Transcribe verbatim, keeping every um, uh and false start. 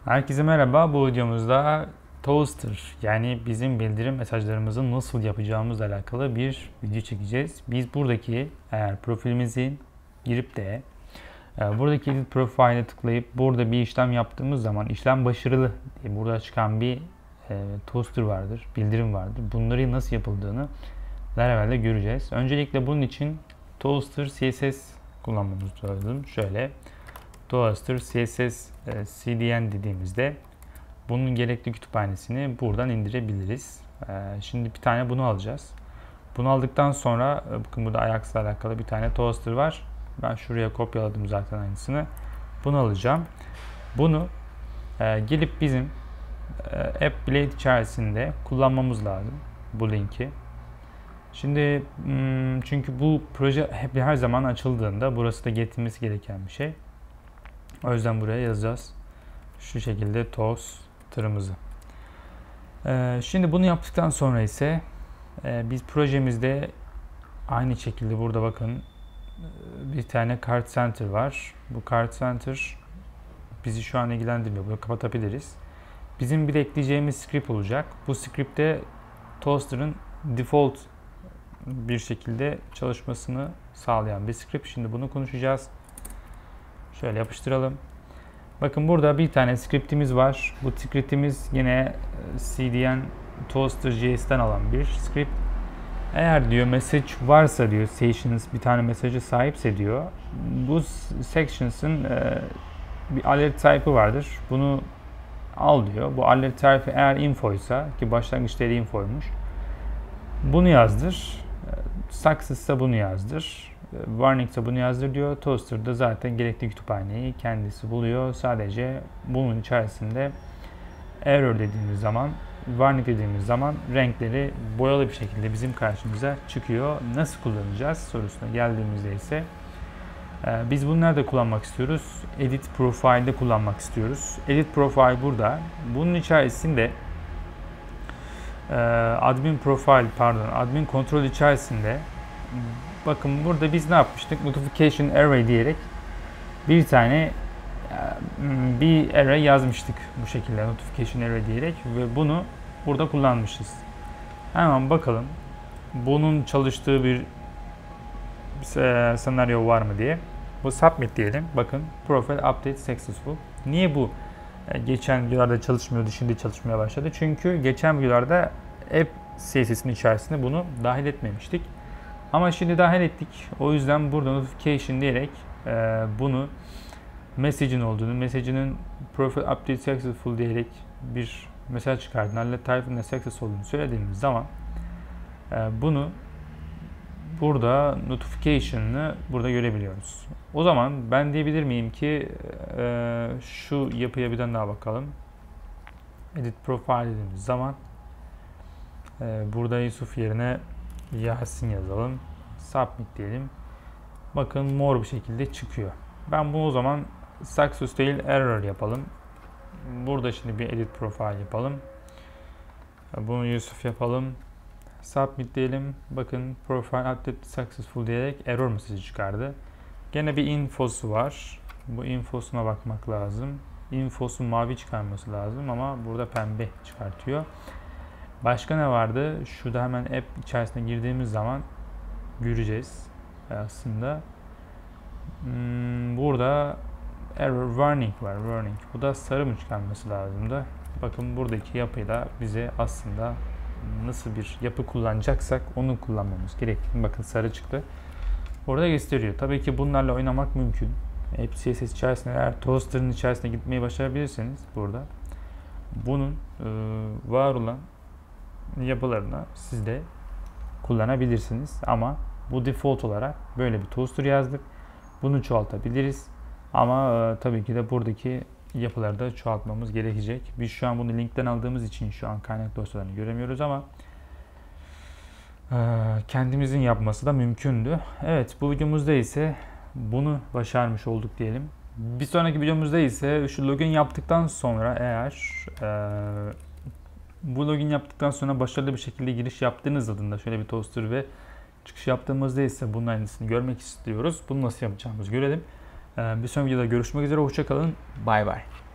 Herkese merhaba. Bu videomuzda Toastr yani bizim bildirim mesajlarımızı nasıl yapacağımızla alakalı bir video çekeceğiz. Biz buradaki eğer profilimizi girip de e, buradaki Edit Profile'e tıklayıp burada bir işlem yaptığımız zaman işlem başarılı diye burada çıkan bir e, Toastr vardır, bildirim vardır. Bunları nasıl yapıldığını Laravel'de göreceğiz. Öncelikle bunun için Toastr C S S kullanmamız lazım. Şöyle Toastr C S S e, C D N dediğimizde bunun gerekli kütüphanesini buradan indirebiliriz. E, şimdi bir tane bunu alacağız. Bunu aldıktan sonra e, bakın burada Ajax'la alakalı bir tane Toastr var. Ben şuraya kopyaladım zaten aynısını. Bunu alacağım. Bunu e, gelip bizim e, App Blade içerisinde kullanmamız lazım. Bu linki. Şimdi çünkü bu proje hep her zaman açıldığında burası da getirmesi gereken bir şey. O yüzden buraya yazacağız. Şu şekilde Toastr'ımızı. Ee, şimdi bunu yaptıktan sonra ise e, biz projemizde aynı şekilde burada bakın bir tane Card Center var. Bu Card Center bizi şu an ilgilendirmiyor. Bunu kapatabiliriz. Bizim bir ekleyeceğimiz script olacak. Bu script'te Toastr'ın default bir şekilde çalışmasını sağlayan bir script. Şimdi bunu konuşacağız. Şöyle yapıştıralım. Bakın burada bir tane scriptimiz var. Bu scriptimiz yine C D N Toastr J S'ten alan bir script. Eğer diyor message varsa diyor sections bir tane mesajı sahipse diyor bu sections'ın e, bir alert type'ı vardır. Bunu al diyor. Bu alert type'ı eğer infoysa ki başlangıçta infoymuş. Bunu yazdır. Success'ta bunu yazdır. Warning'sa bunu yazdır diyor. Toastr da zaten gerekli kütüphaneyi kendisi buluyor. Sadece bunun içerisinde error dediğimiz zaman, warning dediğimiz zaman renkleri boyalı bir şekilde bizim karşımıza çıkıyor. Nasıl kullanacağız sorusuna geldiğimizde ise biz bunu nerede kullanmak istiyoruz? Edit Profile'de kullanmak istiyoruz. Edit Profile burada. Bunun içerisinde admin profile pardon admin kontrol içerisinde bakın burada biz ne yapmıştık? Notification array diyerek bir tane bir array yazmıştık bu şekilde notification array diyerek ve bunu burada kullanmışız. Hemen bakalım bunun çalıştığı bir senaryo var mı diye. Bu submit diyelim. Bakın profile update successful. Niye bu geçen videolarda çalışmıyordu, şimdi çalışmaya başladı? Çünkü geçen videolarda app C S S'in içerisinde bunu dahil etmemiştik. Ama şimdi dahil ettik. O yüzden burada notification diyerek e, bunu message'in olduğunu, message'inin profile update successful diyerek bir mesaj çıkardığını, alert type'ın da success olduğunu söylediğimiz zaman e, bunu burada notification'ı burada görebiliyoruz. O zaman ben diyebilir miyim ki e, şu yapıya bir daha bakalım. Edit profile dediğimiz zaman e, burada Yusuf yerine Yasin yazalım. Submit diyelim. Bakın mor bir şekilde çıkıyor. Ben bunu o zaman success değil error yapalım. Burada şimdi bir edit profile yapalım. Bunu Yusuf yapalım. Submit diyelim. Bakın profile update successful diyerek error mesajı çıkardı. Gene bir infosu var. Bu infosuna bakmak lazım. Infosu mavi çıkarması lazım ama burada pembe çıkartıyor. Başka ne vardı? Şurada hemen app içerisine girdiğimiz zaman göreceğiz aslında. Hmm, burada error warning var. Warning. Bu da sarı mı çıkarması lazımdı? Bakın buradaki yapıyı da bize aslında nasıl bir yapı kullanacaksak onu kullanmamız gerektiğini bakın sarı çıktı. Orada gösteriyor. Tabii ki bunlarla oynamak mümkün. App C S S içerisinde eğer Toastr'ın içerisine gitmeyi başarabilirseniz burada bunun e, var olan yapılarını siz de kullanabilirsiniz ama bu default olarak böyle bir toastr yazdık. Bunu çoğaltabiliriz ama e, tabii ki de buradaki yapıları da çoğaltmamız gerekecek. Biz şu an bunu linkten aldığımız için şu an kaynak dosyalarını göremiyoruz ama e, kendimizin yapması da mümkündü. Evet, bu videomuzda ise bunu başarmış olduk diyelim. Bir sonraki videomuzda ise şu login yaptıktan sonra eğer e, bu login yaptıktan sonra başarılı bir şekilde giriş yaptığınız adında şöyle bir toastr ve çıkış yaptığımızda ise bunun aynısını görmek istiyoruz. Bunu nasıl yapacağımızı görelim. Bir sonraki videoda görüşmek üzere. Hoşça kalın. Bay bay.